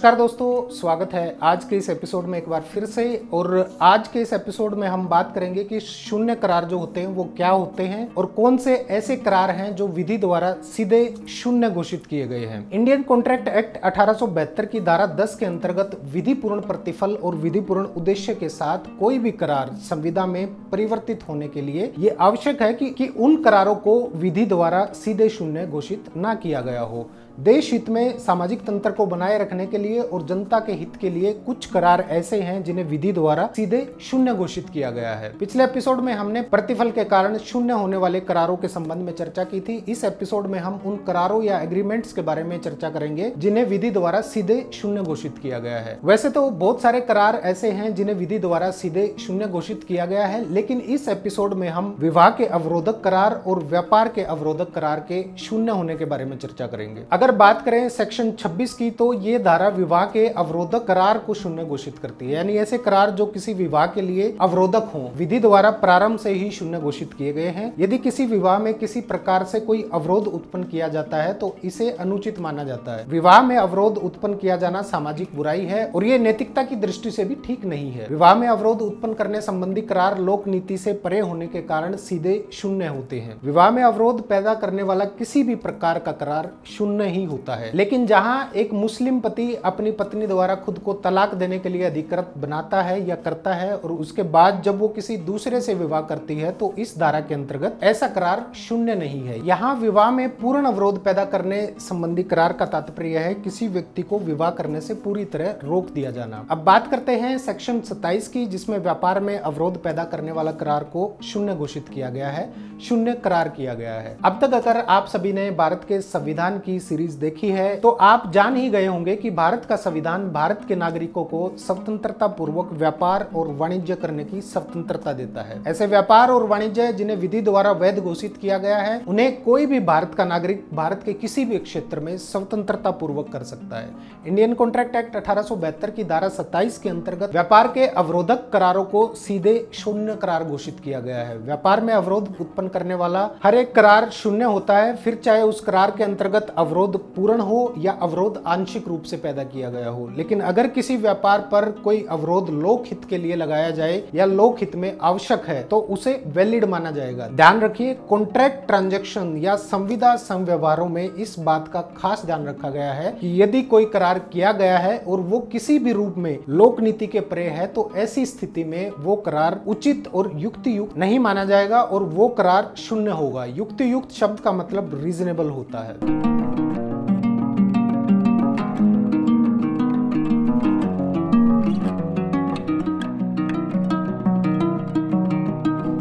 नमस्कार दोस्तों, स्वागत है आज के इस एपिसोड में एक बार फिर से। और आज के इस एपिसोड में हम बात करेंगे कि शून्य करार जो होते हैं वो क्या होते हैं और कौन से ऐसे करार हैं जो विधि द्वारा सीधे शून्य घोषित किए गए हैं। इंडियन कॉन्ट्रैक्ट एक्ट 1872 की धारा 10 के अंतर्गत विधिपूर्ण प्रतिफल और विधिपूर्ण उद्देश्य के साथ कोई भी करार संविदा में परिवर्तित होने के लिए ये आवश्यक है कि उन करारों को विधि द्वारा सीधे शून्य घोषित न किया गया हो। देश हित में सामाजिक तंत्र को बनाए रखने के लिए और जनता के हित के लिए कुछ करार ऐसे हैं जिन्हें विधि द्वारा सीधे शून्य घोषित किया गया है। पिछले एपिसोड में हमने प्रतिफल के कारण शून्य होने वाले करारों के संबंध में चर्चा की थी। इस एपिसोड में हम उन करारों या एग्रीमेंट्स के बारे में चर्चा करेंगे जिन्हें विधि द्वारा सीधे शून्य घोषित किया गया है। वैसे तो बहुत सारे करार ऐसे हैं जिन्हें विधि द्वारा सीधे शून्य घोषित किया गया है, लेकिन इस एपिसोड में हम विवाह के अवरोधक करार और व्यापार के अवरोधक करार के शून्य होने के बारे में चर्चा करेंगे। अगर बात करें सेक्शन 26 की, तो ये धारा विवाह के अवरोधक करार को शून्य घोषित करती है, यानी ऐसे करार जो किसी विवाह के लिए अवरोधक हों, विधि द्वारा प्रारंभ से ही शून्य घोषित किए गए हैं। यदि किसी विवाह में किसी प्रकार से कोई अवरोध उत्पन्न किया जाता है तो इसे अनुचित माना जाता है। विवाह में अवरोध उत्पन्न किया जाना सामाजिक बुराई है और ये नैतिकता की दृष्टि से भी ठीक नहीं है। विवाह में अवरोध उत्पन्न करने संबंधी करार लोक नीति से परे होने के कारण सीधे शून्य होते हैं। विवाह में अवरोध पैदा करने वाला किसी भी प्रकार का करार शून्य ही होता है। लेकिन जहां एक मुस्लिम पति अपनी पत्नी द्वारा खुद को तलाक देने के लिए अधिकृत बनाता है या करता है और उसके बाद जब वो किसी दूसरे से विवाह करती है तो इस धारा के अंतर्गत ऐसा करार शून्य नहीं है। यहाँ विवाह में पूर्ण अवरोध पैदा करने संबंधी करार का तात्पर्य है किसी व्यक्ति को विवाह करने से पूरी तरह रोक दिया जाना। अब बात करते हैं सेक्शन 27 की, जिसमें व्यापार में अवरोध पैदा करने वाला करार को शून्य घोषित किया गया है, शून्य करार किया गया है। अब तक अगर आप सभी ने भारत के संविधान की सीरीज देखी है तो आप जान ही गए होंगे कि भारत का संविधान भारत के नागरिकों को स्वतंत्रता पूर्वक व्यापार और वाणिज्य करने की स्वतंत्रता देता है। ऐसे व्यापार और वाणिज्य जिन्हें विधि द्वारा वैध घोषित किया गया है, उन्हें कोई भी भारत का नागरिक भारत के किसी भी क्षेत्र में स्वतंत्रता पूर्वक कर सकता है। इंडियन कॉन्ट्रैक्ट एक्ट 1872 की धारा 27 के अंतर्गत व्यापार के अवरोधक करारों को सीधे शून्य करार घोषित किया गया है। व्यापार में अवरोध उत्पन्न करने वाला हर एक करार शून्य होता है, फिर चाहे उस करार के अंतर्गत अवरोध पूर्ण हो या अवरोध आंशिक रूप से पैदा किया गया हो। लेकिन अगर किसी व्यापार पर कोई अवरोध लोक हित के लिए लगाया जाए या लोक हित में आवश्यक है तो उसे वैलिड माना जाएगा। ध्यान रखिए, कॉन्ट्रैक्ट ट्रांजैक्शन या संविदा संव्यवहारों में इस बात का खास ध्यान रखा गया है कि यदि कोई करार किया गया है और वो किसी भी रूप में लोक नीति के परे है तो ऐसी स्थिति में वो करार उचित और युक्तियुक्त नहीं माना जाएगा और वो करार शून्य होगा। युक्तियुक्त शब्द का मतलब रीजनेबल होता है।